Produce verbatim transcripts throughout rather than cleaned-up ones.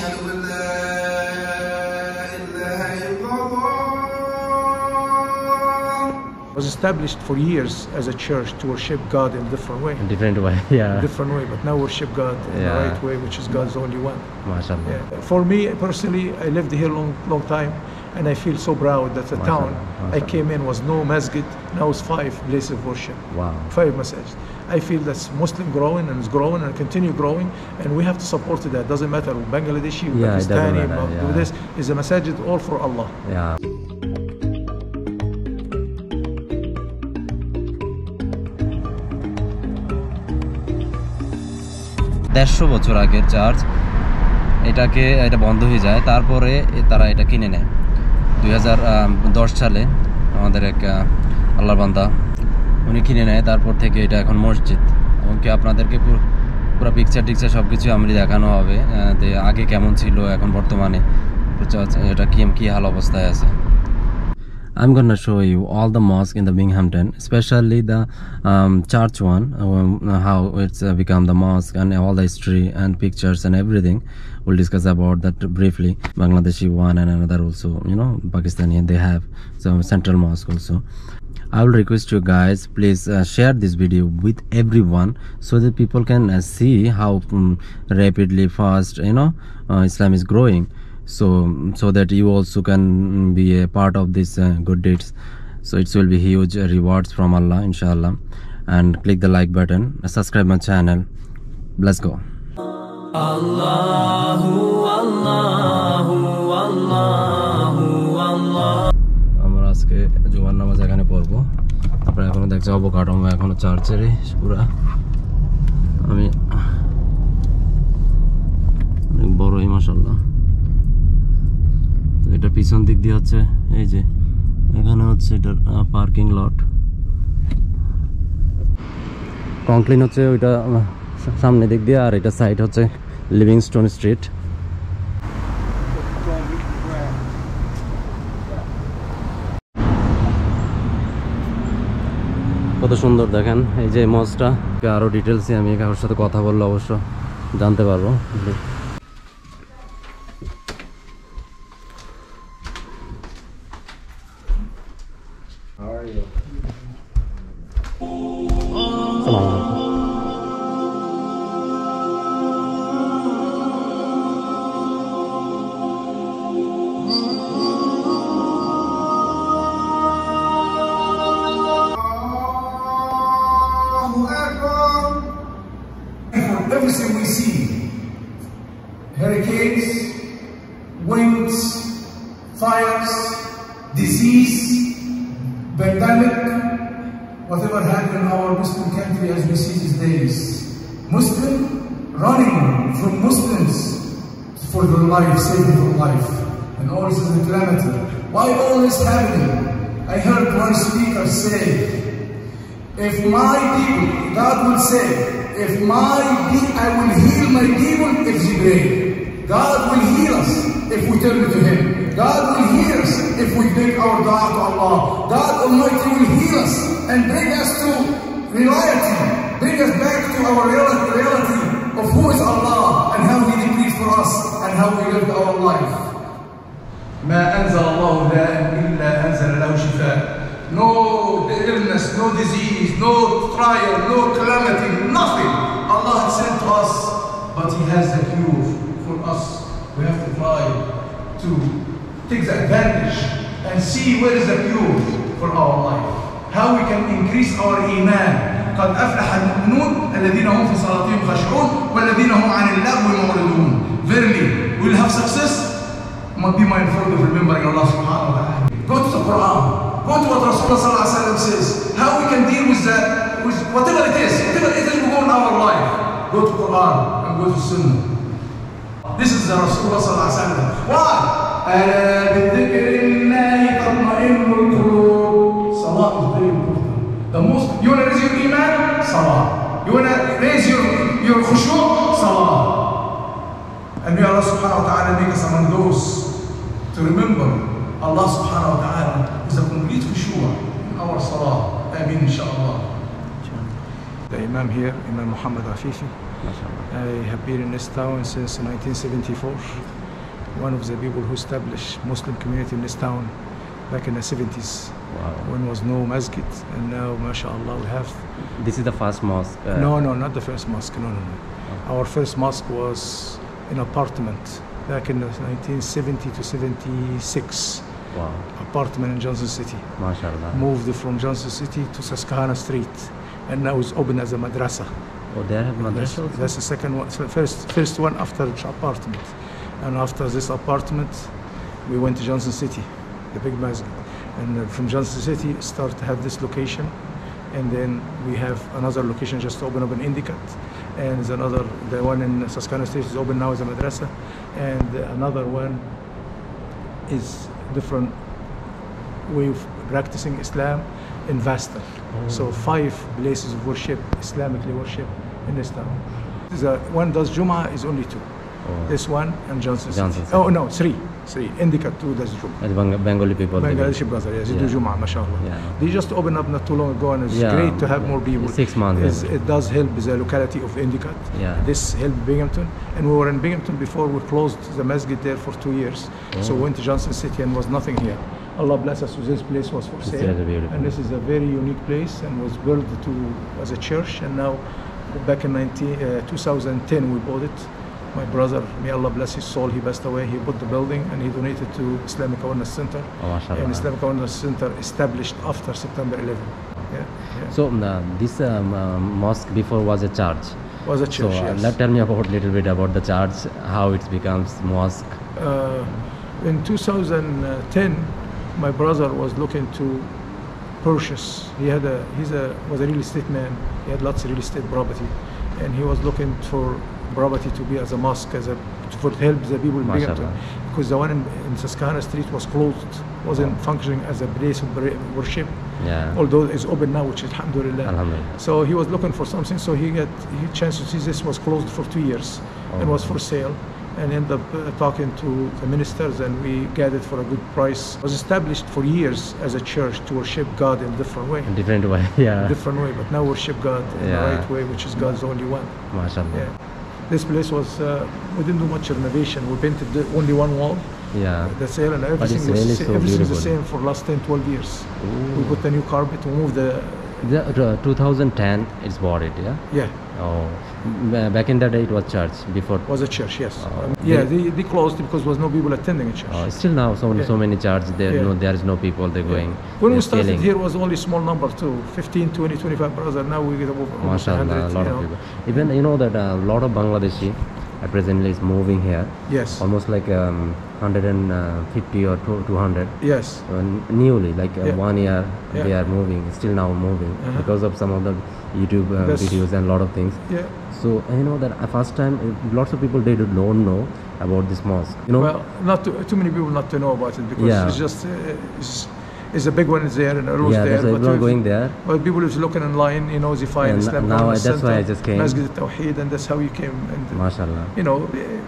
أشهد أن لا إله إلا الله. Was established for years as a church to worship God in a different way. In different way, yeah. Different way, but now worship God in Yeah. the right way, which is God's only one. MashaAllah. Yeah. For me personally, I lived here long, long time, and I feel so proud that the MashaAllah, town I MashaAllah. came in was no masjid. Now it's five places of worship. Wow. Five masjids. I feel that's Muslim growing and it's growing and continue growing, and we have to support that. Doesn't matter Bangladeshi, Yeah, it doesn't Pakistani, matter, do yeah. this is a masjid all for Allah. Yeah. দেড়শো বছর আগের church, এটাকে এটা বন্ধ হয়ে যায়, তারপরে তারা এটা কিনে নেয় দুই হাজার দশ সালে। আমাদের এক আল্লাহর বান্দা উনি কিনে নেয়, তারপর থেকে এটা এখন মসজিদ। এমনকি আপনাদেরকে পুরো পিকচার টিকচার সব কিছু আমি দেখানো হবে যে আগে কেমন ছিল, এখন বর্তমানে এটা কি কি হাল অবস্থায় আছে। I'm gonna show you all the mosque in the Binghamton, especially the um, church one, um, how it's uh, become the mosque, and all the history and pictures and everything. We'll discuss about that briefly. Bangladeshi one and another also, you know, Pakistani, they have some central mosque also. I will request you guys, please uh, share this video with everyone so that people can uh, see how um, rapidly fast, you know, uh, Islam is growing. So so that you also can be a part of this uh, good deeds. So it will be huge uh, rewards from Allah, inshallah. And click the like button, subscribe my channel. Let's go. Allahu Allahu Allahu Allah. আমরা আজকে জুমার নামাজ এখানে পড়বো। আপনারা এখনো দেখছে অবকাঠামো এখনো চার্চেরই পুরা। আমি অনেক বড়ই মাশাআল্লাহ। এটা পিছন দিক দিয়ে হচ্ছে এই যে এখানে হচ্ছে এটার পার্কিং লট, কংক্লিন হচ্ছে ওইটা সামনে দিক দিয়ে, আর এটা সাইড হচ্ছে লিভিংস্টোন স্ট্রিট। কত সুন্দর দেখেন এই যে মসটা। আরো ডিটেলসে আমি কারোর সাথে কথা বললে অবশ্য জানতে পারবো। Everything we see, hurricanes, winds, fires, disease, pandemic, whatever happened in our Muslim country as we see these days. Muslim running from Muslims for their life, saving their life, and all this is a calamity. Why all this happening? I heard one speaker say, if my people, God will say, if my people, I will heal my people if they pray. God will heal us if we turn to Him. God will heal us if we bring our dua to Allah. God Almighty will heal us and bring us to reality, bring us back to our reality of who is Allah and how He decreed for us and how we lived our life. ما أنزل الله داء إلا أنزل له شفاء. No illness, no disease, no trial, no calamity, nothing. Allah has sent to us, but He has the cure for us. We have to try to take the advantage and see where is the cure for our life. How we can increase our iman. قد أفلح المؤمنون الذين هم في صلاتهم خاشعون والذين هم عن اللغو معرضون. Verily, we will have success. Must be mindful of remembering Allah subhanahu wa ta'ala. Go to the Quran. Go to what Rasulullah sallallahu alaihi wasallam says. How we can deal with that, with whatever it is, whatever it is we go in our life. Go to Quran and go to Sunnah. This is the Rasulullah sallallahu alaihi wasallam. Why? ألا بذكر الله تطمئن القلوب. Salah is very important. The most, you want to raise your iman? Salah. You want to raise your your khushu'? Salah. And may Allah subhanahu wa ta'ala make us among those to remember Allah subhanahu wa ta'ala is a complete khushu' in our salah. Ameen inshallah. The Imam here, Imam Muhammad Afifi, MashaAllah. I have been in this town since nineteen seventy-four. One of the people who established Muslim community in this town back in the seventies. Wow. When was no masjid, and now, mashallah, we have. This is the first mosque. Uh, No, no, not the first mosque. No, no, no. Our first mosque was in apartment back in the nineteen seventy to seventy-six. Wow. Apartment in Johnson City. MashaAllah. Moved from Johnson City to Susquehanna Street, and now it's open as a madrasa. Oh, they have That's, madrasa also? that's the second one. So first, first one after the apartment, and after this apartment, we went to Johnson City, the big masjid, and uh, from Johnson City start to have this location, and then we have another location just to open up in Indicat, and there's another, the one in Susquehanna Street is open now as a madrasa, and uh, another one is different way of practicing Islam in Vasta. Oh. So five places of worship, Islamically worship in this town. The one does Jum'ah is only two. Oh. This one and Johnson, Johnson City. Oh City. no, three. Three. Indica two does Jum'ah. And Bang- Bengali people. they do. Bangladeshi brother, yes, they do Yeah. Jum'ah, mashallah. Yeah. They just opened up not too long ago, and it's Yeah. great to have more people. Six months, It's- yeah. It does help the locality of Indicat. Yeah. This helped Binghamton, and we were in Binghamton before. We closed the masjid there for two years, so Oh. we went to Johnson City and was nothing here. Allah bless us. This place was for It's sale, really beautiful. and this is a very unique place, and was built to as a church. And now, back in nineteen, uh, two thousand ten, we bought it. My brother, may Allah bless his soul, he passed away. He bought the building and he donated to Islamic Awareness Center. Oh, mashallah. And Islamic Awareness Center established after September eleventh. Yeah, yeah. So uh, this um, uh, mosque before was a church. was a So church. uh, yes. let tell me about little bit about the church, how it becomes mosque. Uh, in two thousand ten, my brother was looking to purchase. He had a he's a was a real estate man. He had lots of real estate property, and he was looking for property to be as a mosque, as a for help the people in Binghamton, MashaAllah. because the one in, in Susquehanna Street was closed, wasn't functioning as a place of bra- worship. Yeah. Although it's open now, which is alhamdulillah. Alhamdulillah. So he was looking for something, so he got he chance to see this was closed for two years and Oh. was for sale, and ended up uh, talking to the ministers, and we got it for a good price. It was established for years as a church to worship God in a different way, In different way. Yeah. different way, but now worship God in Yeah. the right way, which is God's only one. MashaAllah. Yeah. This place was uh, we didn't do much renovation. We painted the, only one wall. Yeah. That's it, and it's everything was really the same, so everything's the beautiful. same for last ten, twelve years. Ooh. We put the new carpet. We moved the The, uh, two thousand ten it's bought it, yeah? yeah. Oh, ba- back in the day it was church before. Was a church, yes. Oh. Um, yeah, they, they closed because there was no people attending a church. Oh, still now so Yeah. so many church there Yeah. no there is no people they're going. When we they're started selling. here was only small number too, fifteen, twenty, twenty-five brothers. Now we get over almost one MashaAllah, hundred. a lot you of know. people. Even you know that a lot of Bangladeshi uh, presently is moving here. Yes. Almost like um, one hundred fifty or two- 200 Yes. uh, newly, like uh, Yeah. one year Yeah. they are moving, still now moving Uh-huh. because of some of the YouTube uh, That's- videos and a lot of things. Yeah. So you know that uh, first time uh, lots of people they don't know about this mosque. You know. Well, not too, too many people not to know about it because Yeah. it's just uh, it's, it's a big one is there and a rose yeah, there. that's why everyone if- going there. But people who's looking online, you know, they find And Islam now Awareness I- that's why Center, I just came. Masjid al-Tawheed, and that's how you came. And MashaAllah. you know,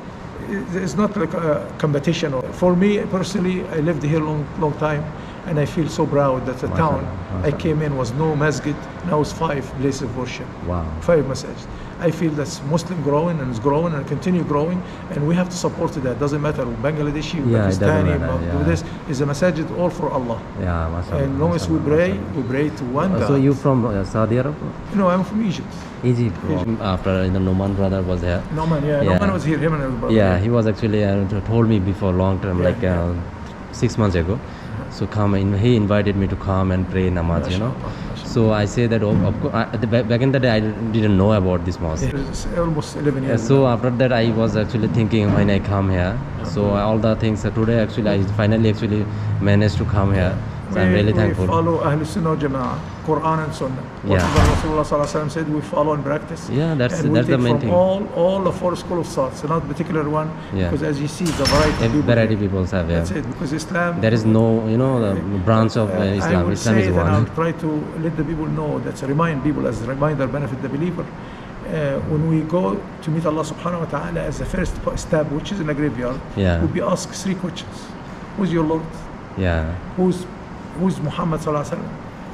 eh, it's not like a competition. For me personally, I lived here long, long time, and I feel so proud that the town MashaAllah, I MashaAllah. came in was no masjid. Now it's five places of worship, Wow. five masjids. I feel that's Muslim growing and it's growing and continue growing, and we have to support that. Doesn't matter Bangladeshi, Yeah, it doesn't Pakistani, matter, do yeah. this is a masajid all for Allah. Yeah, MashaAllah. And as long as we MashaAllah, pray, MashaAllah. we pray to one Uh, God. so you from uh, Saudi Arab? You know, I'm from Egypt. Egypt. Egypt. After you know, Noman brother was here. Noman, yeah, Yeah. Noman was here. Him and his brother. Yeah, he was actually uh, t- told me before long term, Yeah, like yeah. uh, six months ago. So come in, he invited me to come and pray namaz, you know. MashaAllah, MashaAllah. So I say that, oh, of course, I, the, back back in the day I didn't know about this mosque. Yeah, it's almost eleven Uh, years. so now. after that I was actually thinking when I come here. So all the things uh, today actually I finally actually managed to come here. So I'm we, really we thankful. follow Ahl Sunnah Jama'ah, Quran and Sunnah. Yeah. Whatever Rasulullah Sallallahu Alaihi Wasallam said, we follow and practice. Yeah, that's- and we that's the take main from thing. all all the four school of thought, so not particular one. Yeah. Because as you see, the variety of If people. variety here. people have, yeah. That's it. Because Islam. There is no, you know, the branch of uh, Uh, I Islam. would Islam say is that I'll one. try to let the people know that remind people as a reminder benefit the believer. Uh, when we go to meet Allah subhanahu wa ta'ala as the first step, which is in the graveyard, Yeah. we'll be asked three questions. Who's your Lord? Yeah. Who's who's Muhammad sallallahu alaihi wasallam?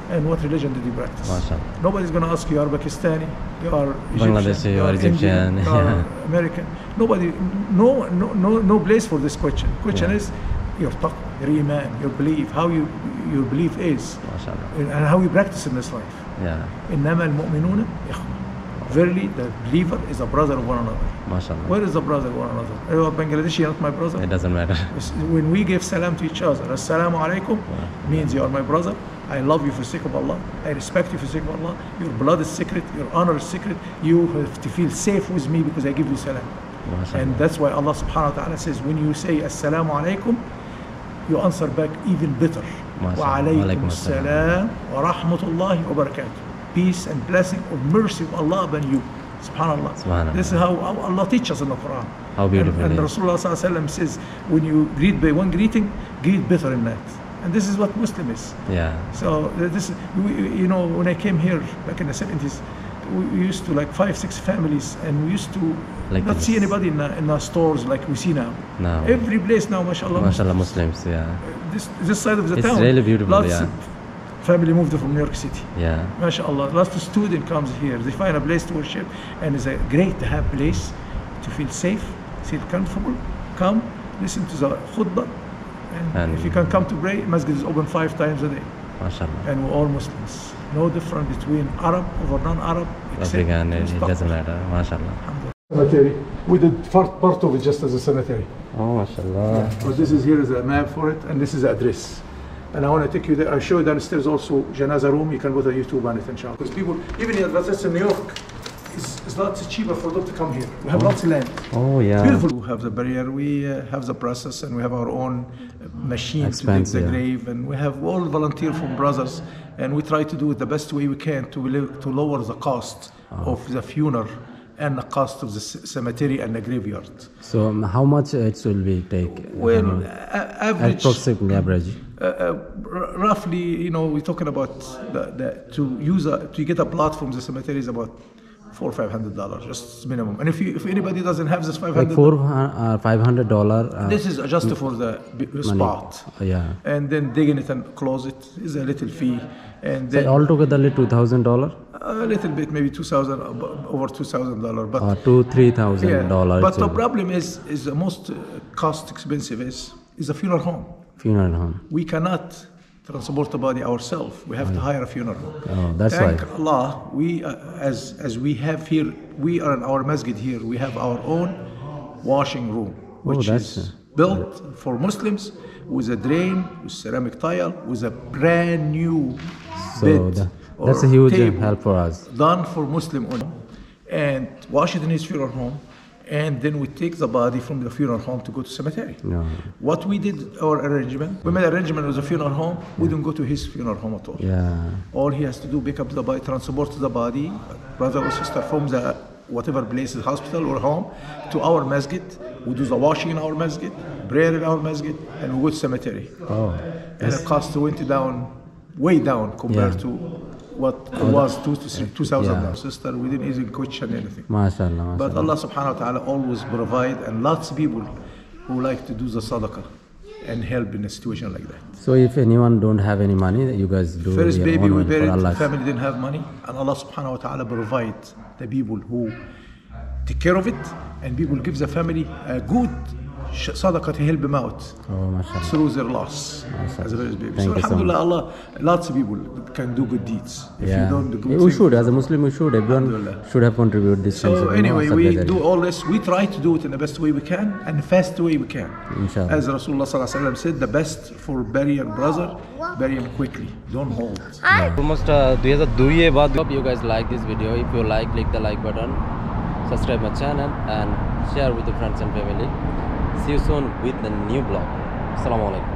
and what religion did you practice. MashaAllah. Nobody's going to ask you, you are Pakistani, you are Bangladeshi, Egyptian, you you are are Indian, Egyptian, you are yeah. American. Nobody, no, no, no, no place for this question. Question Yeah. is your taqwa, your iman, your belief, how you, your belief is, MashaAllah. and how you practice in this life. Yeah. إنما المؤمنون إخوة. Verily, the believer is a brother of one another. MashaAllah. Where is the brother of one another? Are you Bangladeshi, not my brother? It doesn't matter. When we give salam to each other, assalamu alaikum means you are my brother. I love you for the sake of Allah. I respect you for the sake of Allah. Your blood is sacred. Your honor is sacred. You have to feel safe with me because I give you salam. MashaAllah. And that's why Allah subhanahu wa ta'ala says, when you say assalamu alaikum, you answer back even better. MashaAllah. Wa Walaikum alaykum assalam wa rahmatullahi wa barakatuh. Peace and blessing of mercy of Allah upon you. Subhanallah. Subhanallah. This is how Allah teaches us in the Quran. How beautiful And, and it is. Rasulullah sallallahu alaihi wasallam says, when you greet by one greeting, greet better in that. And this is what Muslim is. Yeah. So uh, this, we, you know, when I came here back in the seventies, we we used to like five, six families, and we used to Like not this. see anybody in the, in the stores like we see now. No. Every place now, mashallah. MashaAllah, Muslims, yeah. This this side of the It's town. really beautiful, Lots yeah. of family moved from New York City. Yeah. MashaAllah, lots of student comes here. They find a place to worship, and it's a great to have place to feel safe, feel comfortable. Come, listen to the khutbah, and, And- if you can come to pray, masjid is open five times a day, MashaAllah. and we're all Muslims. No difference between Arab or non-Arab. African, it, it doesn't matter. MashaAllah. Cemetery. We did part, part of it just as a cemetery. Oh, MashaAllah. But this is here is a map for it, and this is the address. And I want to take you there. I'll show you downstairs also Janaza room. You can go to YouTube on it, inshallah. Because people, even in that's in New York, it's, it's lots cheaper for them to come here. We have lots of land. Oh, yeah. Beautiful. We have the barrier. We uh, have the process, and we have our own uh, machine Expense, to dig the yeah. grave, and we have all volunteer from brothers, and we try to do it the best way we can to live, to lower the cost of the funeral and the cost of the c- cemetery and the graveyard. So, um, how much it will be take? Well, Um, a- average. approximately average. Uh, uh, r- roughly, you know, we're talking about the, the, to use a, to get a plot from the cemetery is about four or five hundred dollars, just minimum. And if you, if anybody doesn't have this five Like hundred, four, uh, five hundred dollar. Uh, this is just for the b- money. spot. Yeah. And then digging it and close it is a little fee, and So then altogether, two thousand dollar a little bit, maybe two thousand, over two thousand dollars. But or two, three thousand yeah, dollars. but the problem is, is the most uh, cost expensive is is a funeral home. Funeral home. We cannot transport the body ourselves. We have to hire a funeral home. Oh, that's Thank why. Allah, we uh, as as we have here, we are in our masjid here. We have our own washing room, which that's, is uh, built for Muslims with a drain, with ceramic tile, with a brand new So bed. that, or that's a huge uh, table help for us. done for Muslim only, and wash it in his funeral home, and then we take the body from the funeral home to go to cemetery. No. What we did, our arrangement, we made arrangement with the funeral home. We didn't go to his funeral home at all. Yeah. All he has to do, pick up the body, transport the body, brother or sister, from the whatever place, hospital or home, to our masjid. We do the washing in our masjid, prayer in our masjid, and we go to cemetery. Oh. And the cost went down, way down compared Yeah. to what it was two to three, two thousand Yeah. dollars. Sister, we didn't even question anything. MashaAllah. But MashaAllah. Allah subhanahu wa ta'ala always provide, and lots of people who like to do the sadaqah and help in a situation like that. So if anyone don't have any money, you guys do First your baby own we for buried, the Allah. family didn't have money, and Allah subhanahu wa ta'ala provide the people who take care of it, and people give the family a good sh- sadaqah to help them out Oh, MashaAllah. through their loss as a first baby. Thank So you so alhamdulillah, Allah, lots of people can do good deeds. If Yeah. you don't do good we things- should, as a Muslim, we should. Everyone Alhamdulillah. should have contributed this. So sense of, you know, anyway, we solidarity. do all this. We try to do it in the best way we can and the fast way we can. Inshallah. As Rasulullah sallallahu alaihi wasallam said, the best for bury your brother, bury him quickly. Don't hold. Almost uh, two thousand two year baad. Hope you guys like this video. If you like, click the like button, subscribe my channel, and share with your friends and family. See you soon with the new vlog. Assalamu alaikum.